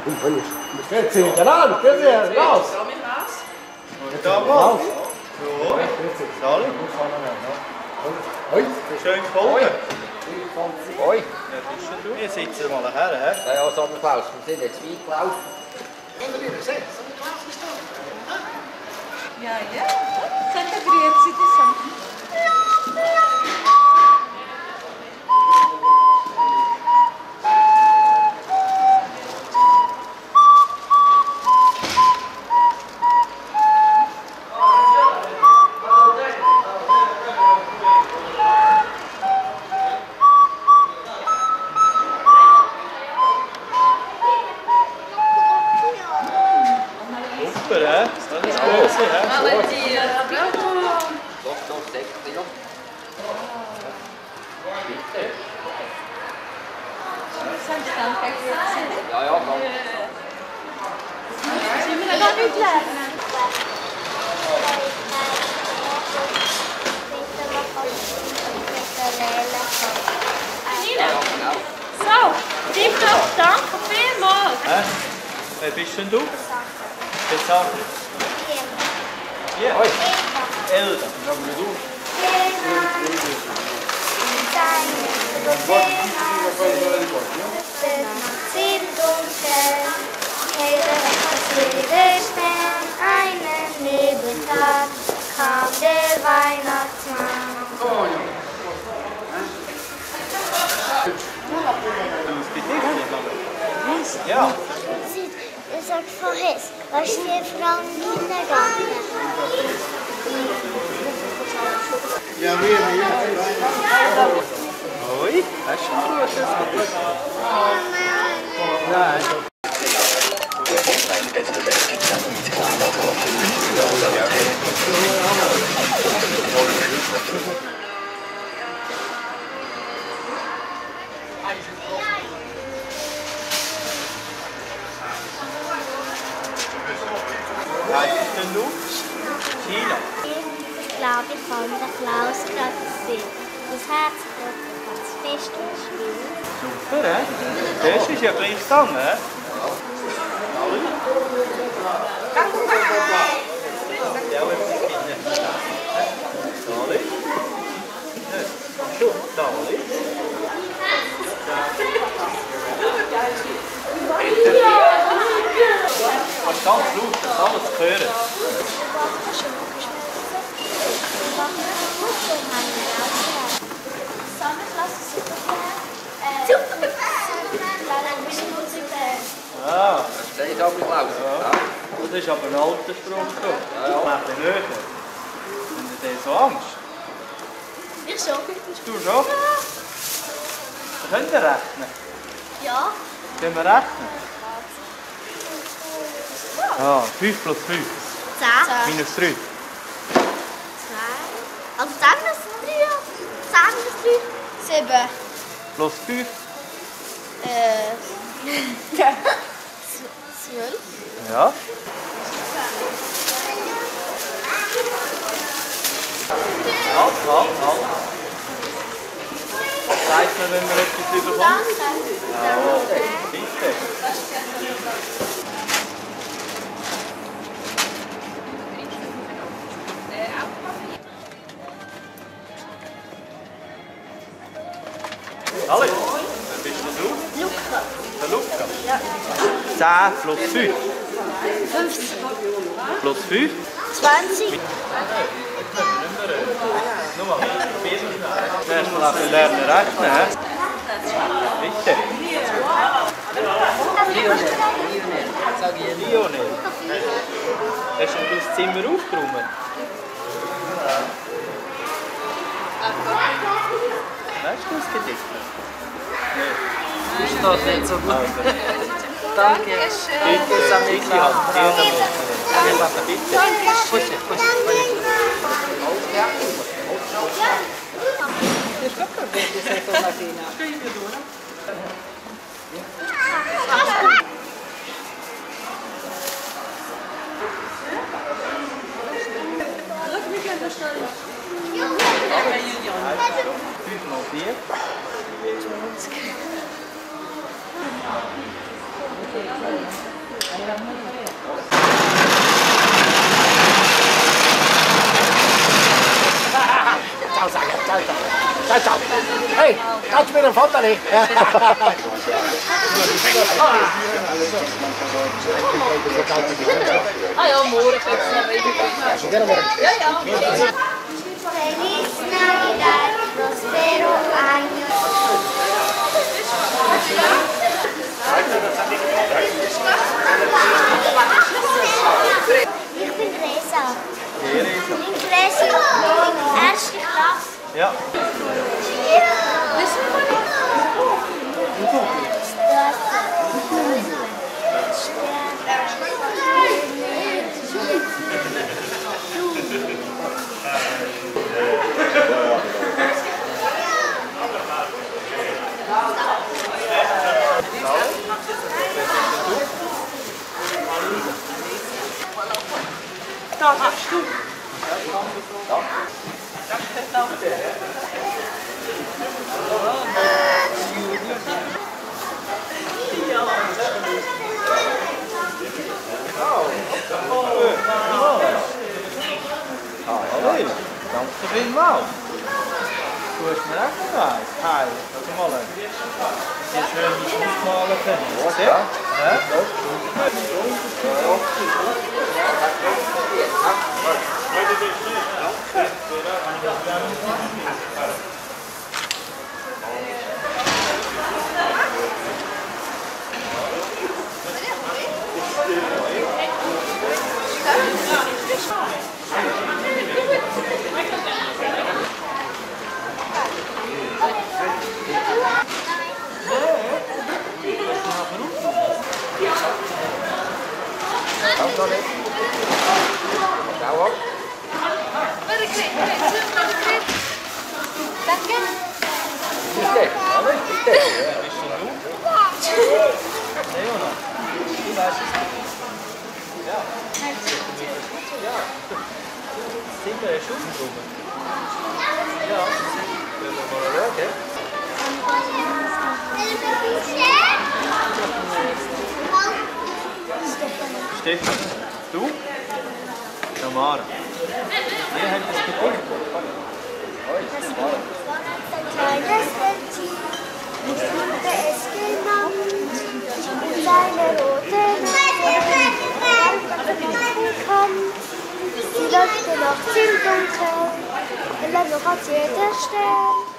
Jetzt sind wir dran, gehen Sie raus. Da mal. So. Sali. Hoi. Schön gefolgt. Hoi. Ja, bist du? Wir sitzen mal her, hä? Ja, ja, Sommerklaus, wir sind jetzt weit gelaufen. Ja, ja. Könnt ihr grüezi zusammen? Super, hä? Das ist grösser, hä? Valentina, bravo. Doch, Säckchen noch. Bitte. Sind Sie dann grüezi? Ja, ja, komm. Sind wir noch nicht lernen? Nina, so, tipptopp, danke vielmals. Hä? Wer bist denn du? Jetzt sag ich. Ja. Hoi. Elda. Einen Nebentag kam der Weihnachtsmann. Ja. Ich sag vorher, was steht Frau im Kindergarten? Ja, wir. Hoi. Hast du ein gutes? Nein. Wie heißt denn du? Tina. Ich glaube, ich kann den Klaus gerade sehen. Das Herz klopft ganz fest und schwil. Super, hä? Das ist ja gleich gegangen, hä? Ja, aber das ist nicht. Sali. Schon, Sali. Das ist ganz laut, das alles zu hören. Ah, Das ist Sommerklaus. Ja. das ist aber ein alter Spruch. Ja, ja. Ein bisschen näher. Haben Sie denn so Angst? Ich schon. Du schon? Könnt ihr rechnen? Ja. Können wir rechnen? Ah, 5 plus 5. 10. Minus 3. 2. Also 10 plus 3. 10 plus 3. 7. Plus 5. 12. Ja. Halt. Was sagt man, wenn man etwas überkommt? Ja, bitte. Hallo, wer bist denn du? Luca. Der Luca? Ja. 10 plus 5. 15. Plus 5? 20. Nochmal. Zuerst mal ein lernen rechnen, hä? Bitte. Lionel. Hast du das Zimmer aufgeräumt? Weißt du das Gedicht? Ist das nicht so gut? Danke. Bitte, Samichlaus. Bitte. Fünfmal 4. Ciao, Saga, ciao, ciao. Ciao, ciao. Ehi, facci vedere un foto lì. Ah ja, morgen fix naar weten. Ja, ja. Feliz Navidad, prospero año. Ich bin Resa. Hier is Ich bin Resa. Erste Klasse. Ja. Da hast du. Allee, danke vielmals. Du hast mir auch gezeigt. Hi, warte mal. Hier schön das ausmalen können. Ja? Danke. Leona, du weißt es nicht. Ja. Ja. Sind wir schon gekommen? Ja, können wir mal schauen. Stefan, du? Tamara. Ihr habt das gefunden. Kleines Mädchen, ich wurde es genannt, und seine rote Nase kommt. Sie leuchtet nachts im Dunkeln, heller noch als jeder Stern.